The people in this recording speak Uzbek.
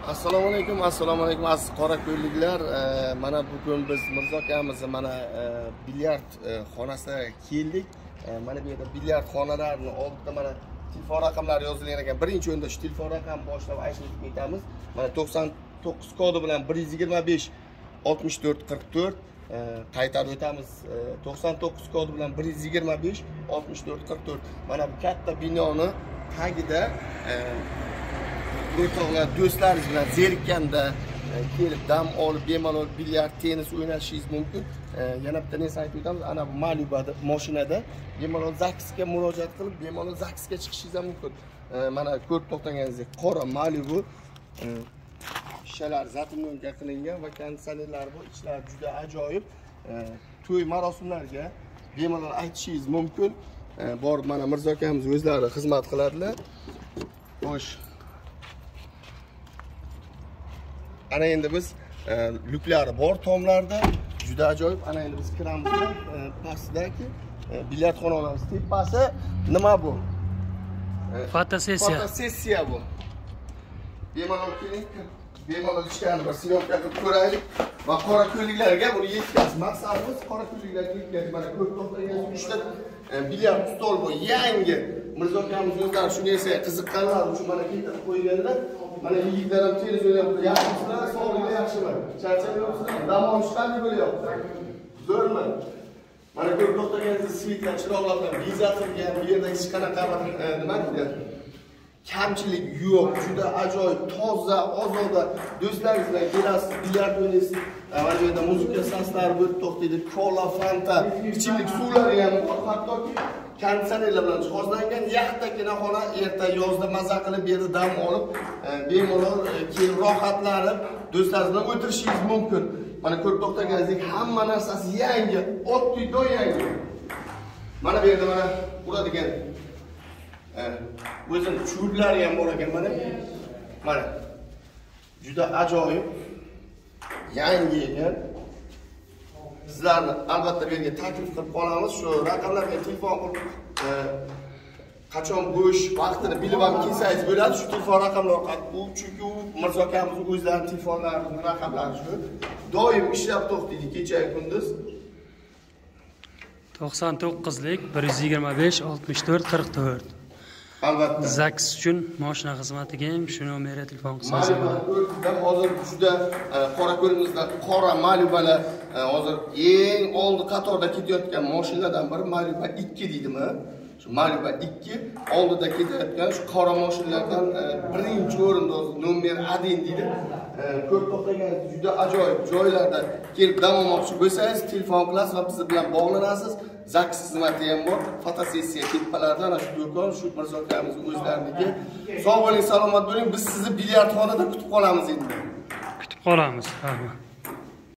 Assalomu alaykum aziz qorako'lliklar. Mana bugun biz Mirzo akamizni mana bilyard xonasiga keldik. Mana bu yerda bilyard xonalarini oldida mana telefon raqamlari yozilgan ekan. Birinchi o'rinda shu telefon raqam boshlab aytib ketamiz. Mana 99 kodi bilan 125 64 44 qaytarib o'tamiz. 99 kodi bilan 125 64 44. Mana bu katta binoni tagida o'rtoqlar, do'stlaringiz bilan zerikkanda kelib dam olib, bemalol bilyard, tennis o'ynashingiz mumkin. Yana bitta narsa aytib o'tamiz. Ana bu Malibu mashinada bemalol zaksga murojaat qilib, bemalol zaksga chiqishingiz ham mumkin. Mana ko'rib to'xtaganingizdek qora Malibu shishalar zatimga qilingan va konditsionerlari bor. Ichlari juda ajoyib. To'y marosimlarga bemalol aytishingiz mumkin. Borib mana Mirzo akamiz o'zlari xizmat qiladilar. Xo'sh. Ana endi biz luklari bor tomlarda juda ajoyib. Ana endi biz kiramiz pastdagi bilyard xonamiz tepasi nima bu? Fotosessiya. Fotosessiya bu. Bemalol keling, bemalol ichkarida bir syomka qilib ko'raylik va qorako'lliklarga buni yetkazish maqsadimiz. Qorako'lliklarga yetkazish. Mana ko'p to'xtagan uchta bilyard stol bu yangi. Mirzo akamiz o'zlari shu narsaga qiziqqanlar uchun mana keltirib qo'yganlar. Mana yigitlar ham tennis o'ynayapti. Yaxshilar, sog'lig'i yaxshimi? Charchamayapsizlar? Dam olish qanday bo'lyapti? Zo'rmi? Mana ko'rib to'xtaganingizda svitlar, chiroqlar bilan bezatilgan, bu yerda hech qanaqa nima deydi? Kamchilik yo'q, juda ajoyib, toza, ozoda do'stlaringiz bilan kelasiz, bilyard o'ynaysiz. Mana bu yerda muzika saslari bo'lib to'xtaydi, kola, fanta, ichimlik suvlari ham bor, hattoki konditsionerlar bilan jihozlangan yaxtagina xona. Erta yozda maza qilib, bu yerda dam olib, bemalol kelib rohatlanib, do'stlaringiz bilan o'tirishingiz mumkin. Mana ko'rib to'xtaganingizdek hamma narsasi yangi, oddiy yangi. Mana bu yerda mana uradigan o'zini chublari ham bor ekan mana. Mana juda ajoyib, yangi ekan. Sizlarni albatta bu yerga taklif qilib qolamiz. Shu raqamlarga telefon qilib qachon bo'sh vaqtini bilib ham kelsangiz bo'ladi. Shu telefon raqamlar orqali chunki u Mirzo akamiz o'zlarining telefonlarining raqamlari shu. Doim ishlab to'xtaydi kecha kunduz. 99lik 125 64 44. Albatta. Zaks uchun mashina xizmatiga ham shu nomerga telefon qilsangiz bo'ladi. Hozir juda Qorako'lmizda qora Malibular hozir eng oldi qatorda ketayotgan mashinalardan biri Malibu 2 deydimi? Shu Malibu 2 oldida ketayotgan shu qora mashinalardan birinchi o'rinda nomer 1 deydi. Ko'p to'xtagan juda ajoyib joylarda kelib dam olmoqchi bo'lsangiz telefon qilasiz va biz bilan bog'lanasiz. Zaks xizmati ham bor. Fotosessiya tepalarida ana shu do'kon, shu Mirzo akamiz o'zlariniki. Sog' bo'ling, salomat bo'ling. Biz sizni bilyard xonada kutib qolamiz endi. Kutib qolamiz.